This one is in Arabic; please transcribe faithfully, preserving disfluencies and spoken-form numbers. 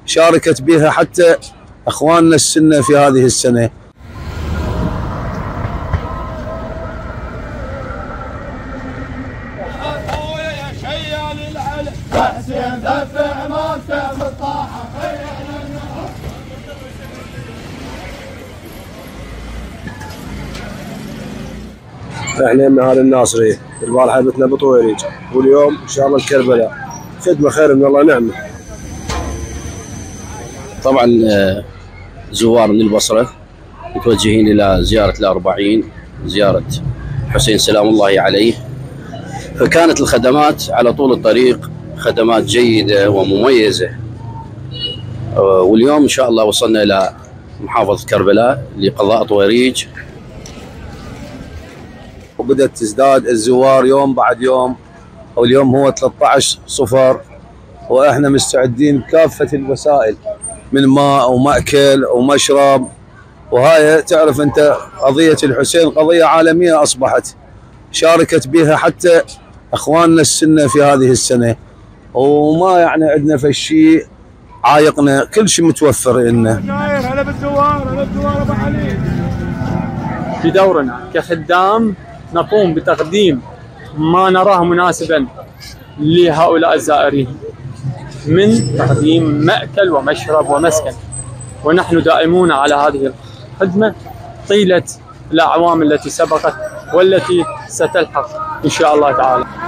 شاركت بها حتى اخواننا السنه في هذه السنه. احنا من اهل الناصريه، البارحه بتنا بطويريج واليوم ان شاء الله الكربلاء. خدمه خير من الله نعمه. طبعا زوار من البصره متوجهين الى زياره الأربعين، زياره حسين سلام الله عليه، فكانت الخدمات على طول الطريق خدمات جيده ومميزه. واليوم ان شاء الله وصلنا الى محافظه كربلاء لقضاء طويريج، وبدأت تزداد الزوار يوم بعد يوم، واليوم هو ثلاثة عشر صفر، واحنا مستعدين بكافه الوسائل من ماء ومأكل ومشرب. وهاي تعرف انت قضيه الحسين قضيه عالميه اصبحت، شاركت بها حتى اخواننا السنه في هذه السنه، وما يعني عندنا في شيء عايقنا، كل شيء متوفر لنا. هلا بالزوار، هلا بالزوار ابو علي. بدورنا كخدام نقوم بتقديم ما نراه مناسبا لهؤلاء الزائرين من تقديم مأكل ومشرب ومسكن، ونحن دائمون على هذه الخدمة طيلة الأعوام التي سبقت والتي ستلحق إن شاء الله تعالى.